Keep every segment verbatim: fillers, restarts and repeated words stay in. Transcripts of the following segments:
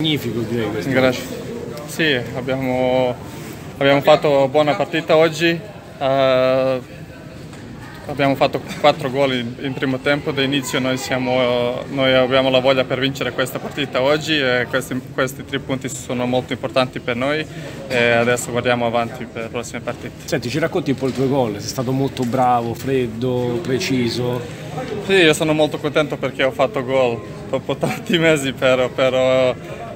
Magnifico, direi questo. Grazie. Sì, abbiamo, abbiamo fatto buona partita oggi. Uh, abbiamo fatto quattro gol in, in primo tempo. Da inizio noi, siamo, noi abbiamo la voglia per vincere questa partita oggi e questi, questi tre punti sono molto importanti per noi e adesso guardiamo avanti per le prossime partite. Senti, ci racconti un po' i tuoi gol? Sei stato molto bravo, freddo, preciso. Sì, io sono molto contento perché ho fatto gol dopo tanti mesi, però, però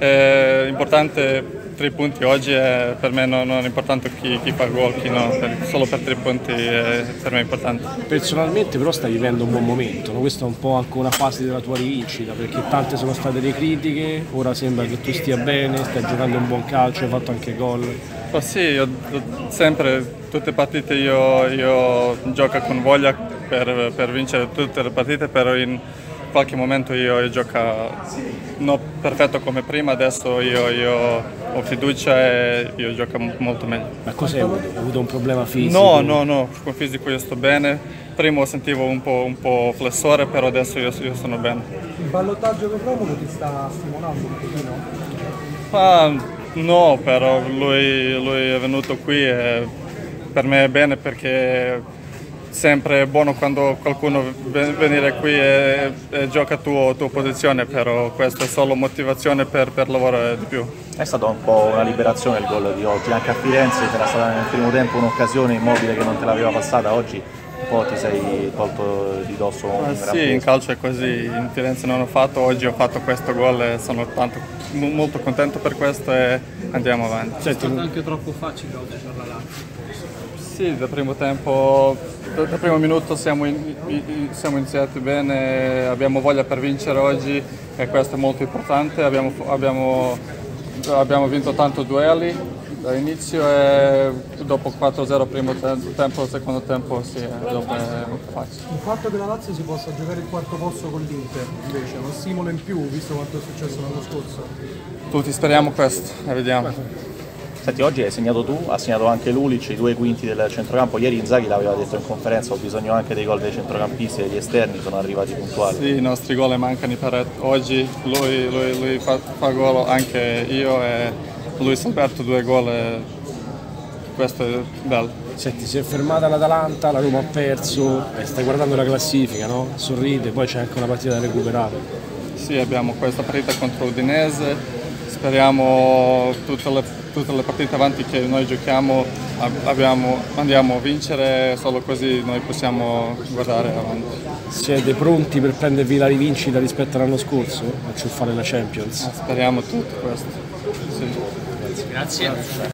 è importante. Tre punti oggi è, per me non, non è importante chi, chi fa gol, chi no, per, solo per tre punti è per me importante. Personalmente però stai vivendo un buon momento, no? Questa è un po' anche una fase della tua rivincita, perché tante sono state le critiche, ora sembra che tu stia bene, stai giocando un buon calcio, hai fatto anche gol. Oh sì, io, sempre, tutte le partite io, io gioco con voglia per, per vincere tutte le partite, però in qualche momento io, io gioco non perfetto come prima, adesso io, io ho fiducia e io gioco molto meglio. Ma cos'hai avuto? Hai avuto un problema fisico? No, no, no, con fisico io sto bene. Prima sentivo un po', un po' flessore, però adesso io, io sono bene. Il ballottaggio per Romulo ti sta stimolando un pochino? Ah, no, però lui, lui è venuto qui e per me è bene perché sempre è buono quando qualcuno viene qui e, e gioca a tua, tua posizione, però questa è solo motivazione per, per lavorare di più. È stata un po' una liberazione il gol di oggi, anche a Firenze c'era stata nel primo tempo un'occasione Immobile che non te l'aveva passata, oggi un po' ti sei tolto di dosso. Ah, sì, in calcio è così, in Firenze non ho fatto, oggi ho fatto questo gol e sono tanto, molto contento per questo e andiamo avanti. È stato anche troppo facile oggi per la Lazio. Sì, dal primo tempo, dal primo minuto siamo, in, siamo iniziati bene, abbiamo voglia per vincere oggi e questo è molto importante. Abbiamo, abbiamo, abbiamo vinto tanti duelli dall'inizio e dopo quattro a zero primo tempo, secondo tempo sì, dopo è molto facile. Il fatto che la Lazio si possa giocare il quarto posto con l'Inter invece è uno stimolo in più visto quanto è successo l'anno scorso? Tutti speriamo questo e vediamo. Senti, oggi hai segnato tu, ha segnato anche Lulic, i due quinti del centrocampo. Ieri Inzaghi l'aveva detto in conferenza, ho bisogno anche dei gol dei centrocampisti e degli esterni, sono arrivati puntuali. Sì, i nostri gol mancano in parete. Oggi lui, lui, lui fa, fa gol, anche io e Luis Alberto due gol e questo è bello. Senti, si è fermata l'Atalanta, la Roma ha perso, eh, stai guardando la classifica, no? Sorride, poi c'è anche una partita da recuperare. Sì, abbiamo questa partita contro Udinese, speriamo tutte le, tutte le partite avanti che noi giochiamo abbiamo, andiamo a vincere, solo così noi possiamo guardare avanti. Siete pronti per prendervi la rivincita rispetto all'anno scorso? A ciuffare la Champions? Speriamo tutto questo. Sì. Grazie. Grazie.